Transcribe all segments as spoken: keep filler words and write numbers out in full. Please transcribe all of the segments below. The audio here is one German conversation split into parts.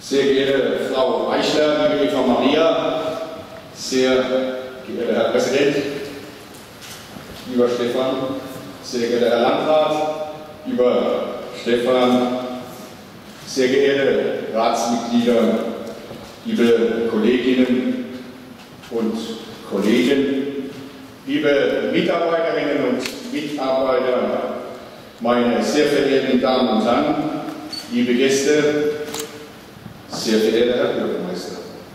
Sehr geehrte Frau Eichler, liebe Eva Maria, sehr geehrter Herr Präsident, lieber Stefan, sehr geehrter Herr Landrat, lieber Stefan, sehr geehrte Ratsmitglieder, liebe Kolleginnen und Kollegen, liebe Mitarbeiterinnen und Mitarbeiter, meine sehr verehrten Damen und Herren, liebe Gäste, sehr verehrter Herr Bürgermeister.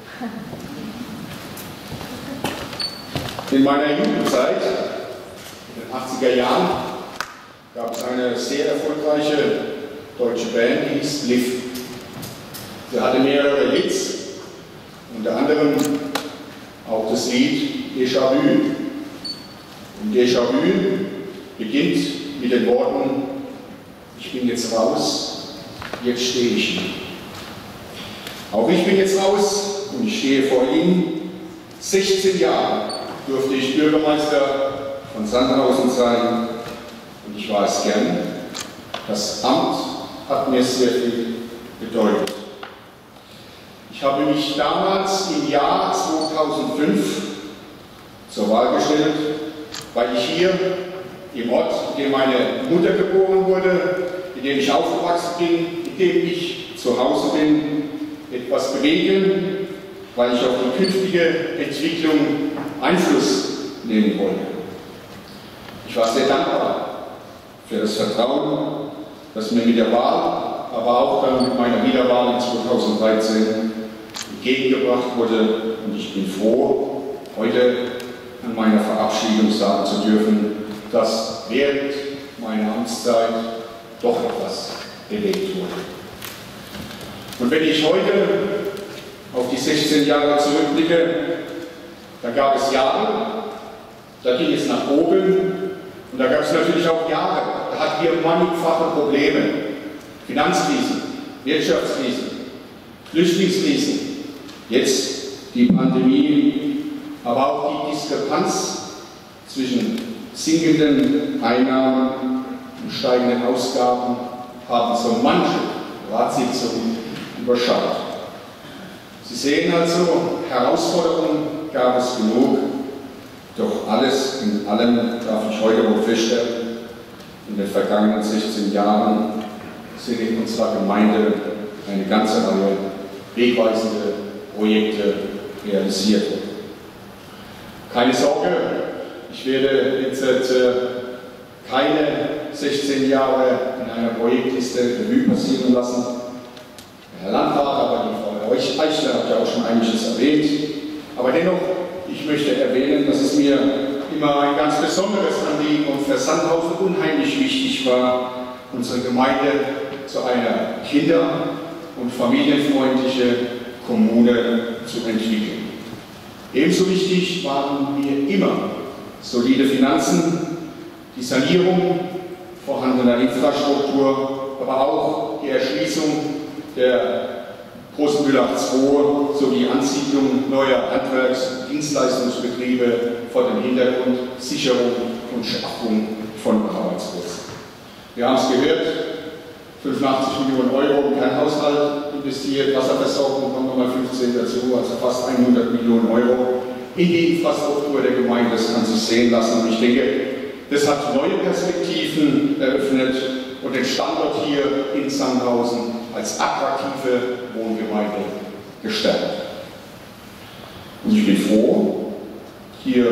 In meiner Jugendzeit, in den achtziger Jahren, gab es eine sehr erfolgreiche deutsche Band, die hieß Liv. Sie hatte mehrere Hits, unter anderem auch das Lied Déjà-vu. Und Déjà-vu beginnt mit den Worten: Ich bin jetzt raus, jetzt stehe ich hier. Auch ich bin jetzt raus und ich stehe vor Ihnen. sechzehn Jahre durfte ich Bürgermeister von Sandhausen sein und ich war es gern. Das Amt hat mir sehr viel bedeutet. Ich habe mich damals im Jahr zweitausendfünf zur Wahl gestellt, weil ich hier im Ort, in dem meine Mutter geboren wurde, in dem ich aufgewachsen bin, in dem ich zu Hause bin, etwas bewegen, weil ich auf die künftige Entwicklung Einfluss nehmen wollte. Ich war sehr dankbar für das Vertrauen, das mir mit der Wahl, aber auch dann mit meiner Wiederwahl in zweitausenddreizehn entgegengebracht wurde, und ich bin froh, heute an meiner Verabschiedung sagen zu dürfen, dass während meiner Amtszeit doch etwas bewegt wurde. Und wenn ich heute auf die sechzehn Jahre zurückblicke, da gab es Jahre, da ging es nach oben, und da gab es natürlich auch Jahre, da hatten wir mannigfache Probleme. Finanzkrisen, Wirtschaftskrisen, Flüchtlingskrisen, jetzt die Pandemie, aber auch die Diskrepanz zwischen sinkenden Einnahmen und steigenden Ausgaben haben so manche Ratssitzungen überschaut. Sie sehen also, Herausforderungen gab es genug, doch alles in allem darf ich heute wohl feststellen: In den vergangenen sechzehn Jahren sind in unserer Gemeinde eine ganze Reihe wegweisende Projekte realisiert worden. Keine Sorge, ich werde jetzt äh, keine sechzehn Jahre in einer Projektliste Revue passieren lassen. Herr Landrat, aber die Frau Eichler hat ja auch schon einiges erwähnt. Aber dennoch, ich möchte erwähnen, dass es mir immer ein ganz besonderes Anliegen und für Sandhausen unheimlich wichtig war, unsere Gemeinde zu einer kinder- und familienfreundlichen Kommune zu entwickeln. Ebenso wichtig waren mir immer solide Finanzen, die Sanierung vorhandener Infrastruktur, aber auch die Erschließung der Großen Mühlach zwei sowie die Ansiedlung neuer Handwerks- und Dienstleistungsbetriebe vor dem Hintergrund Sicherung und Schaffung von Arbeitsplätzen. Wir haben es gehört, fünfundachtzig Millionen Euro im Kernhaushalt investiert, Wasserversorgung kommt nochmal fünfzehn dazu, also fast hundert Millionen Euro in die Infrastruktur der Gemeinde. Das kann sich sehen lassen, und ich denke, das hat neue Perspektiven eröffnet und den Standort hier in Sandhausen als attraktive Wohngemeinde gestärkt. Und ich bin froh, hier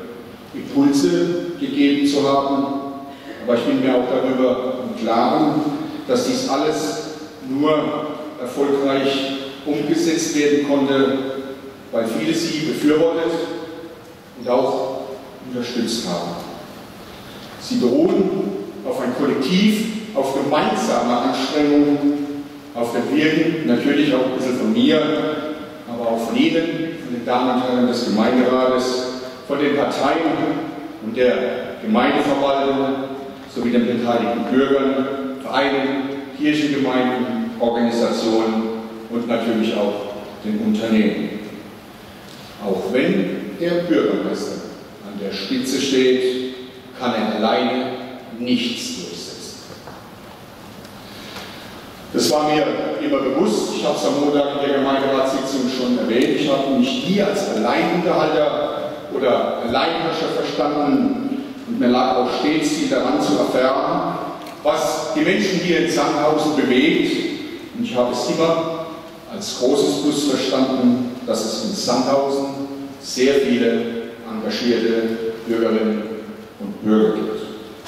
Impulse gegeben zu haben, aber ich bin mir auch darüber im Klaren, dass dies alles nur erfolgreich umgesetzt werden konnte, weil viele sie befürwortet und auch unterstützt haben. Sie beruhen auf ein Kollektiv, auf gemeinsame Anstrengungen, auf dem Wirken, natürlich auch ein bisschen von mir, aber auch von Ihnen, von den Damen und Herren des Gemeinderates, von den Parteien und der Gemeindeverwaltung sowie den beteiligten Bürgern, Vereinen, Kirchengemeinden, Organisationen und natürlich auch den Unternehmen. Auch wenn der Bürgermeister an der Spitze steht, kann er alleine nichts durchsetzen. Das war mir immer bewusst. Ich habe es am Montag in der Gemeinderatssitzung schon erwähnt. Ich habe mich nie als Alleinunterhalter oder Alleinherrscher verstanden. Und mir lag auch stets viel daran zu erfahren, was die Menschen hier in Sandhausen bewegt. Und ich habe es immer als großes Plus verstanden, dass es in Sandhausen sehr viele engagierte Bürgerinnen und Bürger gibt.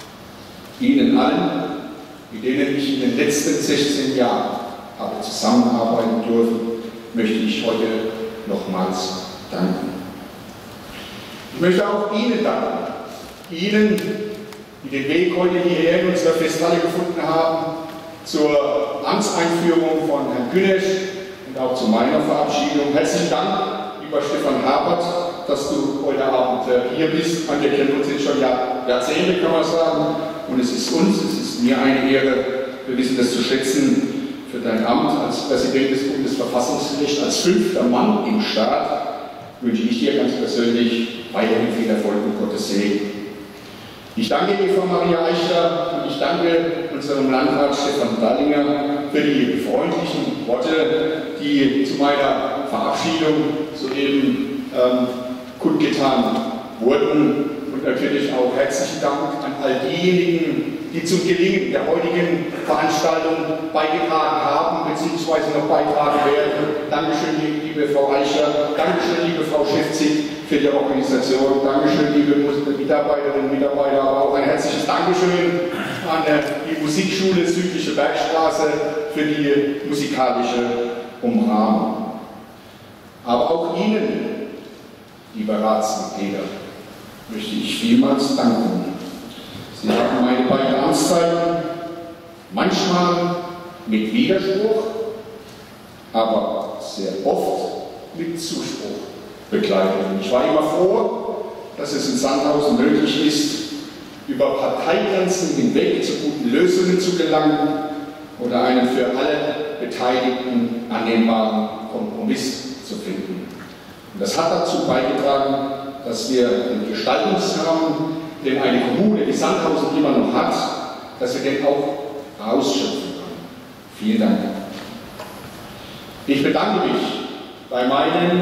Ihnen allen, mit denen ich in den letzten sechzehn Jahren habe zusammenarbeiten dürfen, möchte ich heute nochmals danken. Ich möchte auch Ihnen danken, Ihnen, die den Weg heute hierher in unserer Festhalle gefunden haben, zur Amtseinführung von Herrn Günesch und auch zu meiner Verabschiedung. Herzlichen Dank, lieber Stefan Herbert, dass du heute Abend hier bist. Wir kennen uns jetzt schon Jahrzehnte, kann man sagen. Und es ist uns, es ist mir eine Ehre, wir wissen das zu schätzen, für dein Amt als Präsident des Bundesverfassungsgerichts, als fünfter Mann im Staat, wünsche ich dir ganz persönlich weiterhin viel Erfolg und Gottes Segen. Ich danke dir, Frau Maria Eichler, und ich danke unserem Landrat Stefan Dallinger für die freundlichen Worte, die zu meiner Verabschiedung soeben ähm, kundgetan wurden. Und natürlich auch herzlichen Dank an all diejenigen, die zum Gelingen der heutigen Veranstaltung beigetragen haben bzw. noch beitragen werden. Dankeschön, liebe Frau Eichler, Dankeschön, liebe Frau Schäfzig, für die Organisation. Dankeschön, liebe Mitarbeiterinnen und Mitarbeiter, aber auch ein herzliches Dankeschön an die Musikschule Südliche Bergstraße für die musikalische Umrahmung. Aber auch Ihnen, liebe Ratsmitglieder, möchte ich vielmals danken. Sie haben meine beiden Amtszeiten manchmal mit Widerspruch, aber sehr oft mit Zuspruch begleitet. Und ich war immer froh, dass es in Sandhausen möglich ist, über Parteigrenzen hinweg zu guten Lösungen zu gelangen oder einen für alle Beteiligten annehmbaren Kompromiss zu finden. Und das hat dazu beigetragen, dass wir den Gestaltungsrahmen, den eine Kommune wie Sandhausen immer noch hat, dass wir den auch ausschöpfen können. Vielen Dank. Ich bedanke mich bei meinen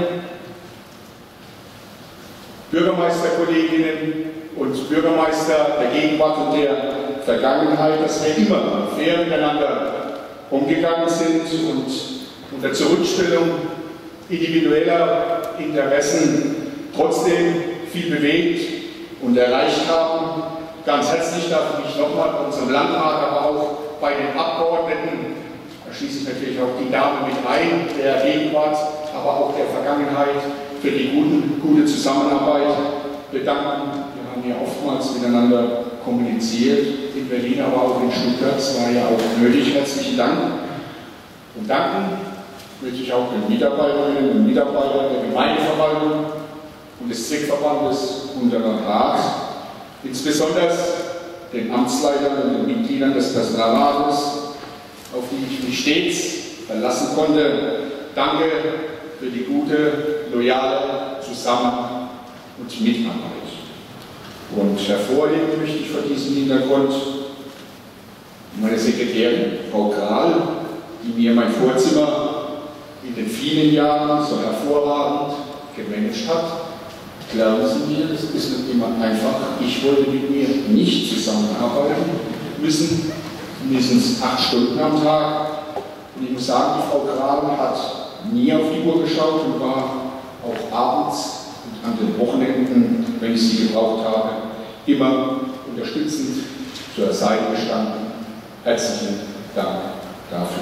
Bürgermeisterkolleginnen und Bürgermeister der Gegenwart und der Vergangenheit, dass wir immer fair miteinander umgegangen sind und unter Zurückstellung individueller Interessen trotzdem viel bewegt und erreicht haben. Ganz herzlich darf ich mich nochmal bei unserem Landrat, aber auch bei den Abgeordneten, da schließe ich natürlich auch die Dame mit ein, der Gegenwart, aber auch der Vergangenheit, für die guten, gute Zusammenarbeit bedanken. Wir haben ja oftmals miteinander kommuniziert, in Berlin, aber auch in Stuttgart. Das war ja auch nötig. Herzlichen Dank. Und danken möchte ich auch den Mitarbeiterinnen und Mitarbeitern der Gemeindeverwaltung und des Zweckverbandes unserer Rat, insbesondere den Amtsleitern und den Mitgliedern des Personalrates, auf die ich mich stets verlassen konnte. Danke für die gute, loyale Zusammen- und Mitarbeit. Und hervorheben möchte ich vor diesem Hintergrund meine Sekretärin, Frau Kral, die mir mein Vorzimmer in den vielen Jahren so hervorragend gemanagt hat. Glauben Sie mir, das ist nicht immer einfach. Ich wollte mit mir nicht zusammenarbeiten müssen, mindestens acht Stunden am Tag. Und ich muss sagen, die Frau Kral hat nie auf die Uhr geschaut und war auch abends und an den Wochenenden, wenn ich sie gebraucht habe, immer unterstützend zur Seite gestanden. Herzlichen Dank dafür.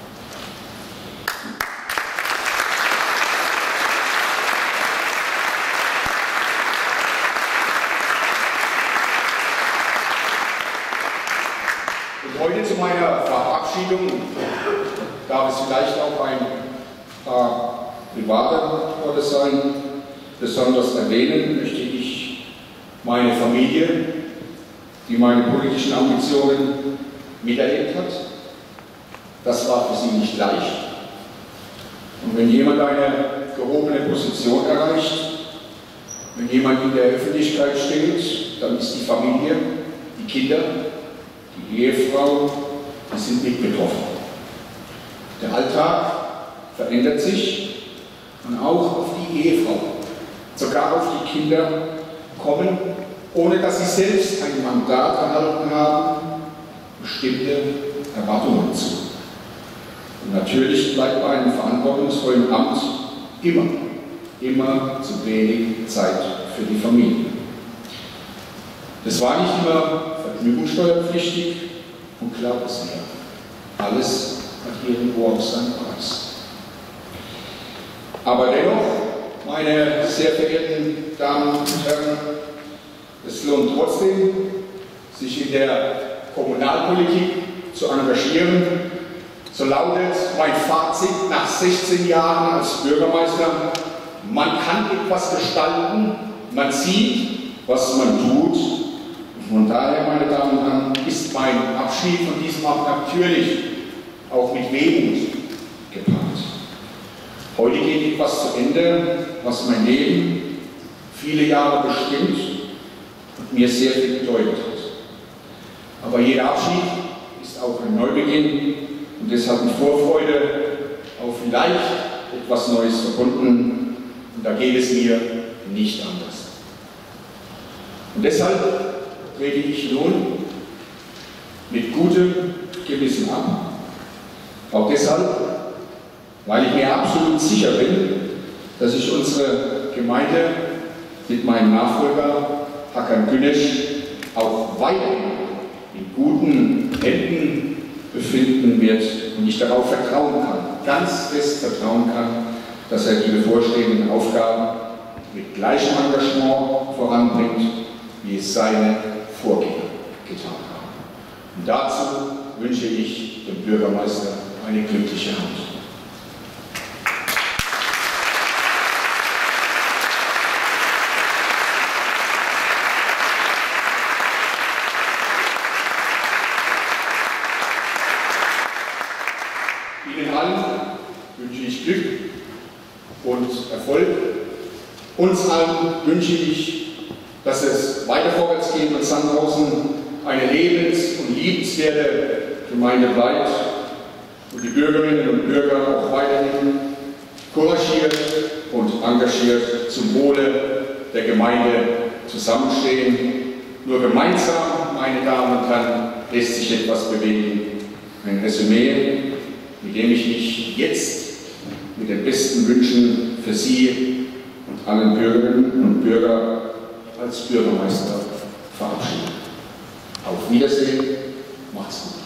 Und heute zu meiner Verabschiedung darf es vielleicht auch ein paar private Worte sein. Besonders erwähnen möchte ich meine Familie, die meine politischen Ambitionen miterlebt hat. Das war für sie nicht leicht. Und wenn jemand eine gehobene Position erreicht, wenn jemand in der Öffentlichkeit steht, dann ist die Familie, die Kinder, die Ehefrau, die sind mit betroffen. Alltag verändert sich und auch auf die Ehefrau, sogar auf die Kinder kommen, ohne dass sie selbst ein Mandat erhalten haben, bestimmte Erwartungen zu. Und natürlich bleibt bei einem verantwortungsvollen Amt immer, immer zu wenig Zeit für die Familie. Das war nicht immer vergnügungssteuerpflichtig und glaubt es mir, alles hat irgendwo auch seinen Preis. Aber dennoch, meine sehr verehrten Damen und Herren, es lohnt trotzdem, sich in der Kommunalpolitik zu engagieren. So lautet mein Fazit nach sechzehn Jahren als Bürgermeister: Man kann etwas gestalten, man sieht, was man tut. Und von daher, meine Damen und Herren, ist mein Abschied von diesem Amt natürlich auch mit Wehmut gepaart. Heute geht etwas zu Ende, was mein Leben viele Jahre bestimmt und mir sehr viel bedeutet hat. Aber jeder Abschied ist auch ein Neubeginn und deshalb mit Vorfreude auf vielleicht etwas Neues verbunden. Und da geht es mir nicht anders. Und deshalb trete ich nun mit gutem Gewissen ab. Auch deshalb, weil ich mir absolut sicher bin, dass ich unsere Gemeinde mit meinem Nachfolger Hakan Güneş auch weiterhin in guten Händen befinden wird und ich darauf vertrauen kann, ganz fest vertrauen kann, dass er die bevorstehenden Aufgaben mit gleichem Engagement voranbringt, wie es seine Vorgänger getan haben. Und dazu wünsche ich dem Bürgermeister eine glückliche Hand. Ihnen allen wünsche ich Glück und Erfolg. Uns allen wünsche ich, dass es weiter vorwärts geht und Sandhausen eine lebens- und liebenswerte Gemeinde bleibt und die Bürgerinnen und Bürger auch weiterhin couragiert und engagiert zum Wohle der Gemeinde zusammenstehen. Nur gemeinsam, meine Damen und Herren, lässt sich etwas bewegen. Ein Resümee, mit dem ich mich jetzt mit den besten Wünschen für Sie und allen Bürgerinnen und Bürger als Bürgermeister verabschiede. Auf Wiedersehen, macht's gut.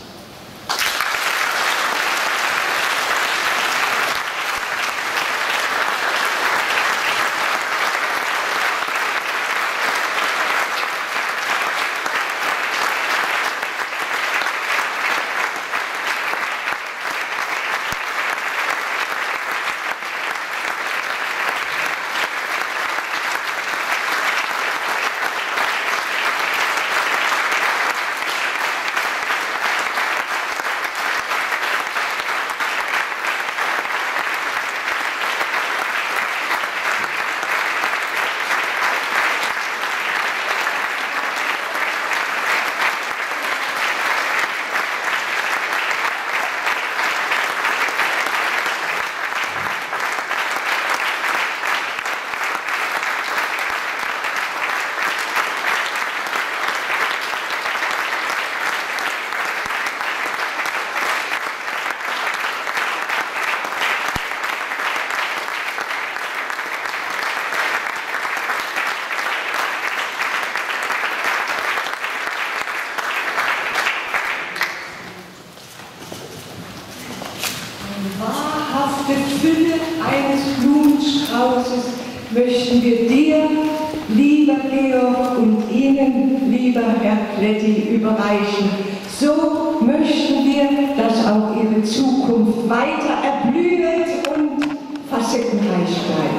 Wahrhafte Fülle eines Blumenstraußes möchten wir dir, lieber Georg, und Ihnen, lieber Herr Kletti, überreichen. So möchten wir, dass auch Ihre Zukunft weiter erblühend und facettenreich bleibt.